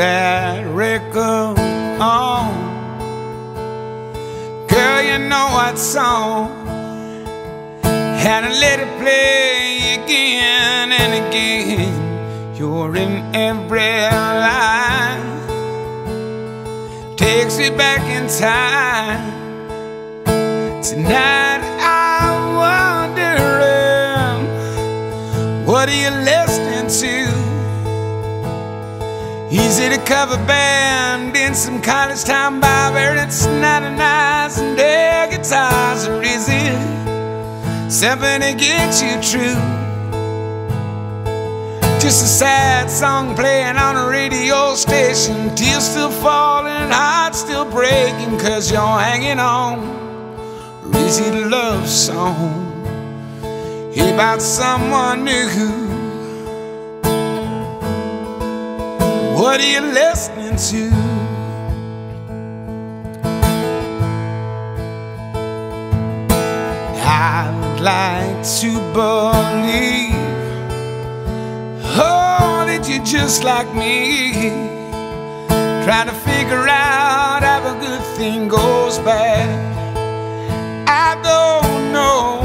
that record on. Girl, you know what song, and I let it play again and again. You're in every line, takes me back in time. Tonight I'm wondering, what are you listening to? Is it a cover band in some college town bar where it's 99s and air guitars? Or is it something to get you true? Just a sad song playing on a radio station, tears still falling, heart still breaking, 'cause you're hanging on. Or is it a love song about someone new? What are you listening to? I'd like to believe, oh, that you're just like me, trying to figure out how a good thing goes bad. I don't know,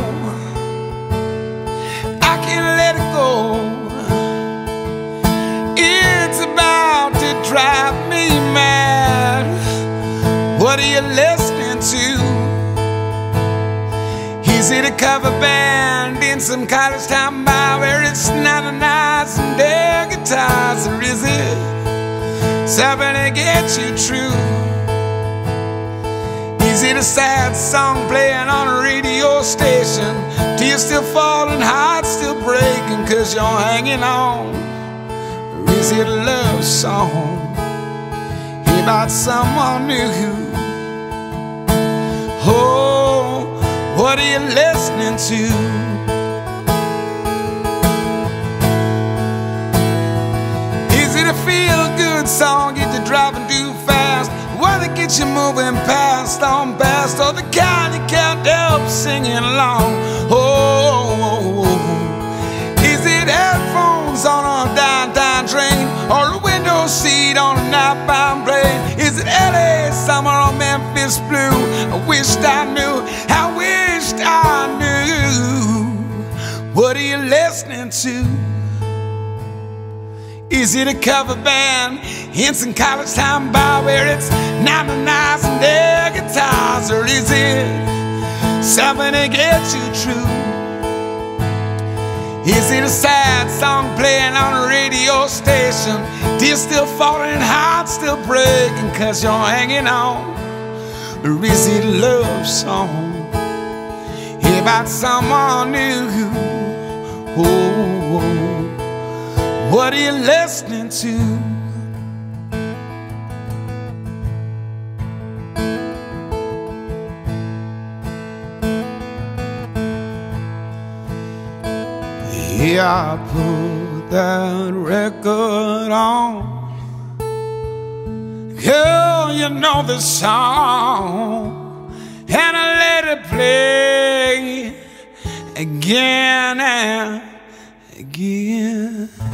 I can't let it go. It's about to drive me mad. What are you listening to? Is it a cover band in some college town bar where it's 99s and air guitars? Or is it something to get you true? Is it a sad song playing on a radio station, tears still falling, heart still breaking, 'cause you're hanging on? Or is it a love song about someone new? Oh, what are you listening to? Is it a feel-good song, get you driving too fast, one that gets you moving past on past, or the kind you can't help singing along? Oh, is it headphones on a downtown train, or a window seat on an outbound plane? Is it LA summer or Memphis blue? I wished I knew, I wished I knew. What are you listening to? Is it a cover band in some college town bar where it's 99s and air guitars? Or is it something to get you true? Is it a sad song playing on a radio station, tears still falling, heart still breaking, 'cause you're hanging on? Or is it a love song about someone new? Oh, what are you listening to? Yeah, I put that record on. Girl, you know the song, and I let it play again and again.